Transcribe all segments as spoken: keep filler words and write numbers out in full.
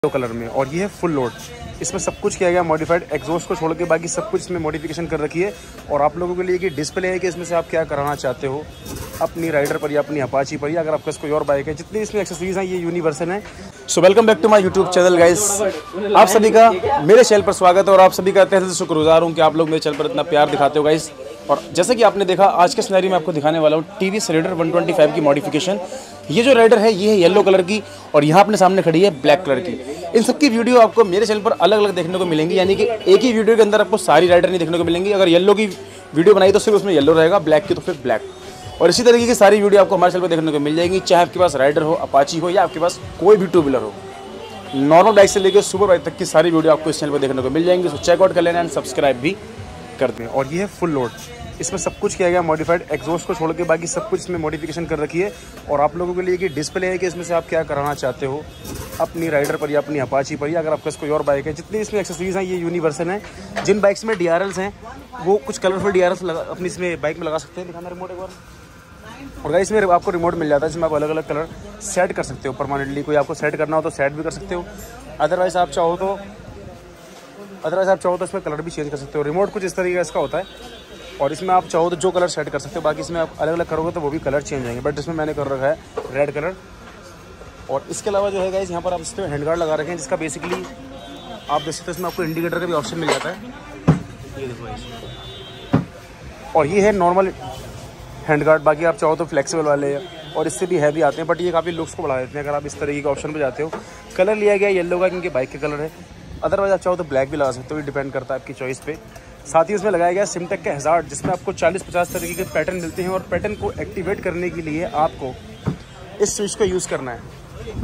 Colour में, और ये है फुल लोड। इसमें सब कुछ किया गया मॉडिफाइड, एग्जॉस्ट को छोड़ के बाकी सब कुछ इसमें मॉडिफिकेशन कर रखी है। और आप लोगों के लिए कि डिस्प्ले है कि इसमें से आप क्या कराना चाहते हो अपनी राइडर पर या अपनी अपाची पर, या अगर आपका कोई और बाइक है, जितनी इसमें एक्सेसरीज हैं ये यूनिवर्सल है। So welcome back to my YouTube channel guys, आप सभी का मेरे चैनल पर स्वागत है और आप सभी का तहे दिल से शुक्रगुजार हूँ कि आप लोग मेरे चैनल पर इतना प्यार दिखाते हो गाइस। और जैसे कि आपने देखा, आज के सिनेरियो में आपको दिखाने वाला हूँ T V S Raider one twenty five की मॉडिफिकेशन। ये जो राइडर है ये है येलो कलर की और यहाँ अपने सामने खड़ी है ब्लैक कलर की। इन सब की वीडियो आपको मेरे चैनल पर अलग अलग देखने को मिलेंगी, यानी कि एक ही वीडियो के अंदर आपको सारी राइडर नहीं देखने को मिलेंगी। अगर येलो की वीडियो बनाई तो सिर्फ उसमें येलो रहेगा, ब्लैक की तो फिर ब्लैक। और इसी तरीके की सारी वीडियो आपको हमारे चैनल पर देखने को मिल जाएगी, चाहे आपके पास राइडर हो, अपाची हो या आपके पास कोई भी टू व्हीलर हो। नॉर्मल बाइक से लेकर सुपर बाइक तक की सारी वीडियो आपको इस चैनल पर देखने को मिल जाएंगी। सो चेकआउट कर लेना एंड सब्सक्राइब भी कर दें। और ये है फुल लोड। इसमें सब कुछ किया गया मॉडिफाइड, एग्जॉस्ट को छोड़ के बाकी सब कुछ इसमें मॉडिफिकेशन कर रखी है। और आप लोगों के लिए कि डिस्प्ले है कि इसमें से आप क्या कराना चाहते हो अपनी राइडर पर या अपनी अपाची पर, या अगर आपका कोई और बाइक है, जितनी इसमें एक्सेसरीज हैं ये यूनिवर्सल हैं। जिन बाइक्स में डी आर एल्स हैं वो कुछ कलरफुल डी आर एल्स अपनी इसमें बाइक में लगा सकते हैं। दिखाना रिमोट एक बार। और गाइस इसमें आपको रिमोट मिल जाता है जिसमें आप अलग अलग कलर सेट कर सकते हो परमानेंटली। कोई आपको सेट करना हो तो सेट भी कर सकते हो, अदरवाइज आप चाहो तो अदरवाइज आप चाहो तो इसमें कलर भी चेंज कर सकते हो। रिमोट कुछ इस तरीके का इसका होता है और इसमें आप चाहो तो जो कलर सेट कर सकते हो, बाकी इसमें आप अलग अलग करोगे तो वो भी कलर चेंज होंगे। बट इसमें मैंने कर रखा है रेड कलर। और इसके अलावा जो है गाइस यहाँ पर आप इसमें हैंड गार्ड लगा रखे हैं, जिसका बेसिकली आप देख सकते हो इसमें आपको इंडिकेटर का भी ऑप्शन मिल जाता है। ये देखो गाइस, और ये है नॉर्मल हैंड गार्ड। बाकी आप चाहो तो फ्लेक्सिबल वाले और इससे भी हैवी आते हैं, बट ये काफ़ी लुक्स को बढ़ा देते हैं अगर आप इस तरीके के ऑप्शन पर जाते हो। कलर लिया गया येलो का क्योंकि बाइक का कलर है, अदरवाइज आप चाहो तो ब्लैक भी लगा सकते हो, ये डिपेंड करता है आपकी चॉइस पे। साथ ही उसमें लगाया गया सिमटेक का हज़ार्ड, जिसमें आपको चालीस पचास तरीके के पैटर्न मिलते हैं। और पैटर्न को एक्टिवेट करने के लिए आपको इस स्विच को यूज़ करना है,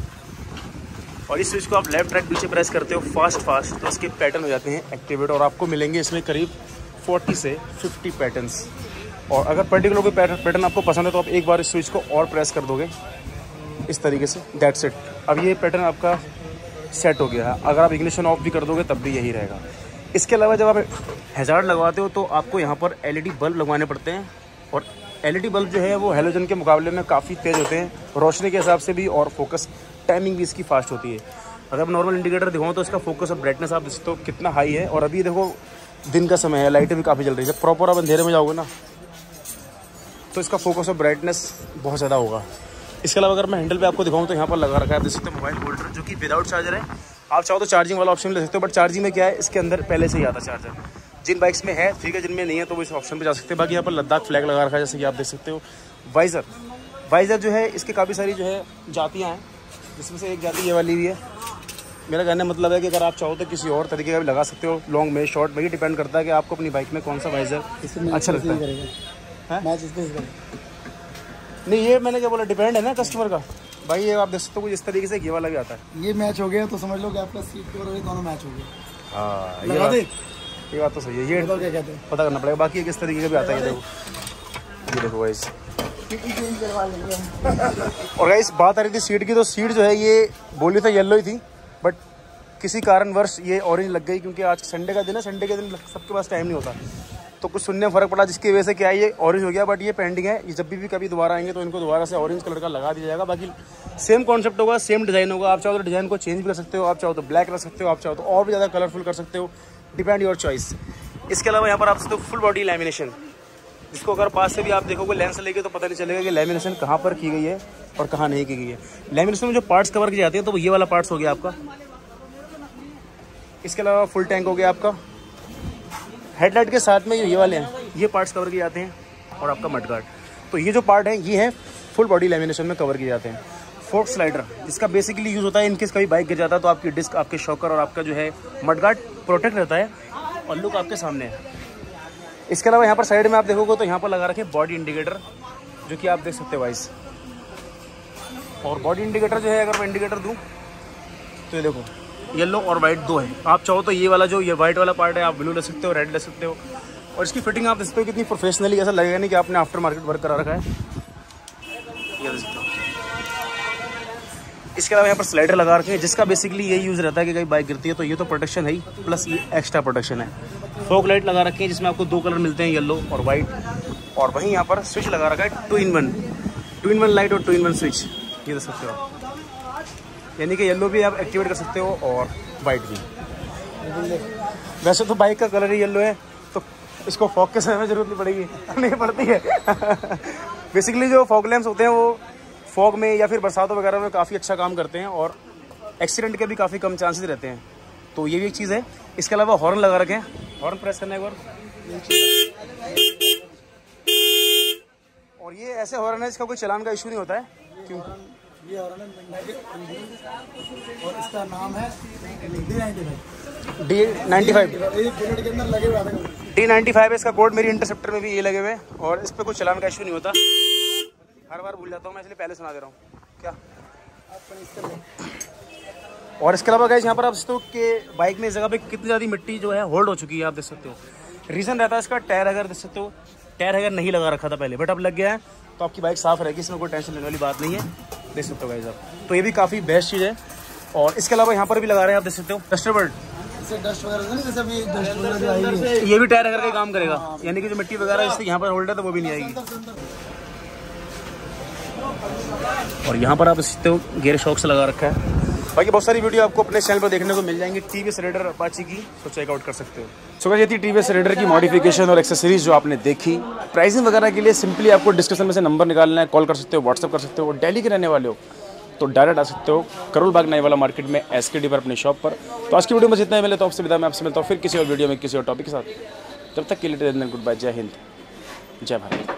और इस स्विच को आप लेफ्ट राइट पीछे प्रेस करते हो फास्ट फास्ट तो इसके पैटर्न हो जाते हैं एक्टिवेट। और आपको मिलेंगे इसमें करीब चालीस से पचास पैटर्न्स। और अगर पर्टिकुलर कोई पैटर्न पैटर्न आपको पसंद है तो आप एक बार इस स्विच को और प्रेस कर दोगे इस तरीके से, दैट्स इट। अब ये पैटर्न आपका सेट हो गया है। अगर आप इग्निशन ऑफ भी कर दोगे तब भी यही रहेगा। इसके अलावा जब आप हैज़ार्ड लगवाते हो तो आपको यहाँ पर एलईडी बल्ब लगवाने पड़ते हैं। और एलईडी बल्ब जो है वो हैलोजन के मुकाबले में काफ़ी तेज़ होते हैं रोशनी के हिसाब से भी, और फोकस टाइमिंग भी इसकी फास्ट होती है। अगर आप नॉर्मल इंडिकेटर दिखाऊँ तो इसका फोकस और ब्राइटनेस आप देखते हो कितना हाई है। और अभी देखो दिन का समय है, लाइटें भी काफ़ी जल रही है। जब प्रॉपर आप अंधेरे में जाओगे ना तो इसका फोकस और ब्राइटनेस बहुत ज़्यादा होगा। इसके अलावा अगर मैं हैंडल पे आपको दिखाऊं तो यहाँ पर लगा रखा है देख सकते हो मोबाइल होल्डर, जो कि विदाउट चार्जर है। आप चाहो तो चार्जिंग वाला ऑप्शन ले सकते हो, बट चार्जिंग में क्या है, इसके अंदर पहले से ही आता चार्जर। जिन बाइक्स में है ठीक है, जिनमें नहीं है तो वो इस ऑप्शन पे जा सकते हैं। बाकी यहाँ पर लद्दाख फ्लैग लगा रखा है जैसे कि आप देख सकते हो। वाइज़र वाइज़र जो है इसके काफ़ी सारी जो है जातियाँ हैं, जिसमें से एक जाति ये वाली भी है। मेरा कहने का मतलब है कि अगर आप चाहो तो किसी और तरीके का भी लगा सकते हो, लॉन्ग में शॉर्ट में, ही डिपेंड करता है कि आपको अपनी बाइक में कौन सा वाइज़र अच्छा लगता है। नहीं ये मैंने क्या बोला, डिपेंड है ना कस्टमर का। भाई ये आप देख सकते हो कुछ इस तरीके से ये वाला भी आता है। ये मैच हो गया तो समझ लो कि आपका सीट कवर और दोनों मैच हो गए। हाँ ये बात, ये बात तो सही है। ये क्या कहते हैं पता करना पड़ेगा। बाकी किस तरीके का भी आता है, ये देखो ये देखो गाइस। और गाइस बात आ रही थी सीट की, तो सीट जो है ये बोली तो येलो ही थी, बट किसी कारणवश ये ऑरेंज लग गई, क्योंकि आज संडे का दिन है। संडे के दिन सबके पास टाइम नहीं होता, तो कुछ सुनने में फ़र्क पड़ा, जिसकी वजह से क्या है ये ऑरेंज हो गया। बट ये पेंडिंग है, ये जब भी, भी कभी दोबारा आएंगे तो इनको दोबारा से ऑरेंज कलर का लगा दिया जाएगा। बाकी सेम कॉन्सेप्ट होगा, सेम डिज़ाइन होगा। आप चाहो तो डिज़ाइन को चेंज भी कर सकते हो, आप चाहो तो ब्लैक रख सकते हो, आप चाहो तो और भी ज़्यादा कलरफुल कर सकते हो, डिपेंड योर चॉइस। इसके अलावा यहाँ पर आप सकते हो फुल बॉडी लैमिनेशन, जिसको अगर पास से भी आप देखोगे लेंस से लेके तो पता नहीं चलेगा कि लैमिनेशन कहाँ पर की गई है और कहाँ नहीं की गई है। लैमिनेशन में जो पार्ट्स कवर किए जाते हैं तो वो ये वाला पार्ट्स हो गया आपका। इसके अलावा फुल टैंक हो गया आपका। हेडलाइट के साथ में ये वाले हैं, ये पार्ट्स कवर किए जाते हैं। और आपका मडगार्ड, तो ये जो पार्ट है ये है फुल बॉडी लैमिनेशन में कवर किए जाते हैं। फोर्क स्लाइडर, जिसका बेसिकली यूज़ होता है इनकेस कभी बाइक गिर जाता है तो आपकी डिस्क, आपके शॉकर और आपका जो है मडगार्ड प्रोटेक्ट रहता है, और लुक आपके सामने है। इसके अलावा यहाँ पर साइड में आप देखोगे तो यहाँ पर लगा रखे बॉडी इंडिकेटर, जो कि आप देख सकते हो वाइस। और बॉडी इंडिकेटर जो है अगर मैं इंडिकेटर दूँ तो ये देखो येलो और वाइट दो है। आप चाहो तो ये वाला जो ये वाइट वाला पार्ट है आप ब्लू ले सकते हो, रेड ले सकते हो। और इसकी फिटिंग आप देख सकते हो कितनी प्रोफेशनली, ऐसा लगेगा नहीं कि आपने आफ्टर मार्केट वर्क करा रखा है। ये देख सकते हो। इसके अलावा यहाँ पर स्लाइडर लगा रखे हैं, जिसका बेसिकली यही यूज़ रहता है कि कहीं बाइक गिरती है तो ये तो प्रोटेक्शन है ही, प्लस ये एक्स्ट्रा प्रोटेक्शन है। फॉग लाइट लगा रखे हैं जिसमें आपको दो कलर मिलते हैं, येलो और वाइट। और वहीं यहाँ पर स्विच लगा रखा है two in one, two in one light और टू इन वन स्विच, ये देख सकते हो आप। यानी कि येलो भी आप एक्टिवेट कर सकते हो और वाइट भी। वैसे तो बाइक का कलर ही येलो है, तो इसको फॉग के समय में जरूरत नहीं पड़ेगी नहीं पड़ती है बेसिकली जो फॉग लैंप्स होते हैं वो फॉग में या फिर बरसातों वगैरह में काफ़ी अच्छा काम करते हैं और एक्सीडेंट के भी काफ़ी कम चांसेस रहते हैं, तो ये भी एक चीज़ है। इसके अलावा हॉर्न लगा रखें, हॉर्न प्रेस करना एक बार, और ये ऐसे हॉर्न है इसका कोई चलान का इशू नहीं होता है। क्यों? ये हॉर्न है और इसका नाम है D ninety five. D ninety five ये बुलेट के अंदर लगे हुए हैं। डी नाइन्टी फाइव है इसका कोड, मेरी इंटरसेप्टर में भी ये लगे हुए हैं और इस पर कोई चलान का इशू नहीं होता। हर बार भूल जाता हूँ मैं, इसलिए पहले सुना दे रहा हूँ क्या। और इसके अलावा गाइस यहाँ पर आप देखते हो कि बाइक में इस जगह पे कितनी ज़्यादा मिट्टी जो है होल्ड हो चुकी है, आप देख सकते हो। रीज़न रहता है इसका टायर, अगर देख सकते हो टायर अगर नहीं लगा रखा था पहले बट अब लग गया है तो आपकी बाइक साफ़ रहेगी, इसमें कोई टेंशन लेने वाली बात नहीं है, देख सकते हो गाइस आप। तो ये भी काफ़ी बेस्ट चीज़ है। और इसके अलावा यहाँ पर भी लगा रहे हैं आप देख सकते हो डस्टर बर्ड, डस्ट वगैरह नहीं, जैसे अभी डस्ट वगैरह जो आई है ये भी टायर अगर का काम करेगा, यानी कि जो मिट्टी वगैरह इससे यहाँ पर होल्ड है तो वो भी नहीं आएगी। और यहाँ पर आप देख सकते हो गियर शॉक से लगा रखा है। बाकी बहुत सारी वीडियो आपको अपने चैनल पर देखने को मिल जाएंगी टीवीएस रेडर अपाची की, तो चेकआउट कर सकते हो। सो गाइस ये थी टीवीएस रेडर की मॉडिफिकेशन और एक्सेसरीज जो आपने देखी। प्राइसिंग वगैरह के लिए सिंपली आपको डिस्क्रिप्शन में से नंबर निकालना है, कॉल कर सकते हो, व्हाट्सअप कर सकते हो। दिल्ली के रहने वाले हो तो डायरेक्ट आ सकते हो करोल बाग नई वाला मार्केट में एसके डी पर अपनी शॉप पर। तो आज की वीडियो में जितना मिले तो आपसे विदा, मैं आपसे मिलता हूँ फिर किसी और वीडियो में किसी और टॉपिक के साथ। तब तक के लिए गुड बाय, जय हिंद, जय भारत।